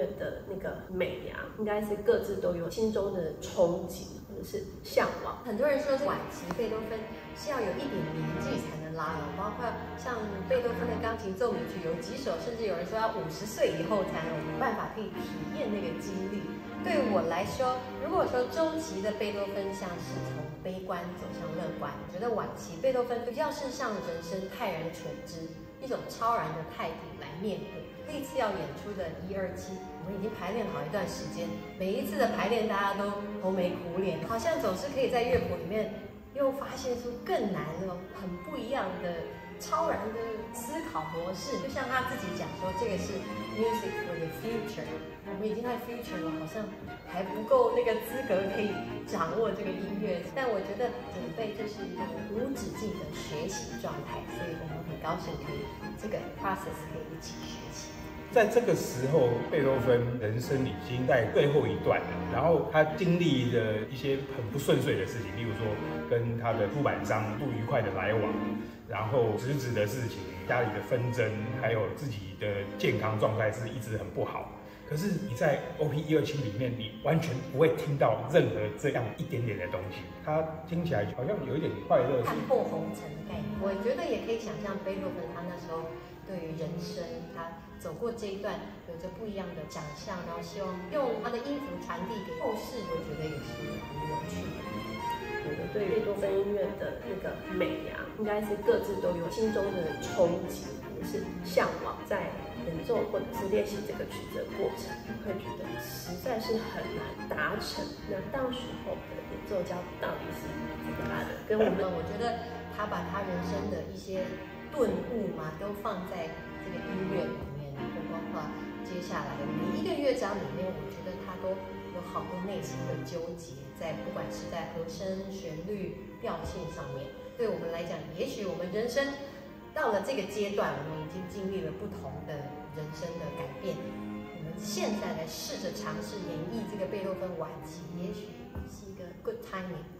乐的那个美啊，应该是各自都有心中的憧憬或者是向往。 很多人说晚期贝多芬是要有一点年纪才能拉哦，包括像贝多芬的钢琴奏鸣曲有几首，甚至有人说要50岁以后才有办法可以体验那个经历。对我来说，如果说中期的贝多芬像是从悲观走向乐观，我觉得晚期贝多芬比较是向人生泰然处之，一种超然的态度来面对。这一次要演出的127，我们已经排练好一段时间，每一次的排练大家都愁眉苦脸，好像总是可以在乐谱里面又发现出更难的、很不一样的、超然的思考模式。就像他自己讲说，这个是 music for the future。我们已经在 future 了，好像还不够那个资格可以掌握这个音乐。但我觉得准备就是一个无止境的学习状态，所以我们很高兴可以这个 process 可以一起学习。 在这个时候，贝多芬人生已经在最后一段了，然后他经历了一些很不顺遂的事情，例如说跟他的出版商不愉快的来往，然后侄子的事情、家里的纷争，还有自己的健康状态是一直很不好。可是你在 OP127里面，你完全不会听到任何这样一点点的东西，它听起来好像有一点快乐， 看破红尘的概念。我觉得也可以想象贝多芬他那时候对于人生，他走过这一段有着不一样的想象，然后希望用他的音符传递给后世，我觉得也是很有趣的。 我们对贝多芬音乐的那个美啊，应该是各自都有心中的憧憬或者是向往，在演奏或者是练习这个曲子的过程，会觉得实在是很难达成。那到时候的演奏家到底是怎么来的？跟我觉得他把他人生的一些顿悟嘛，都放在这个音乐里面，然后包括接下来的每一个乐章里面，我觉得他都有好多内心的纠结，在不管是在和声、旋律、调性上面，对我们来讲，也许我们人生到了这个阶段，我们已经经历了不同的人生的改变。我们现在来试着尝试演绎这个贝多芬晚期，也许是一个 good timing。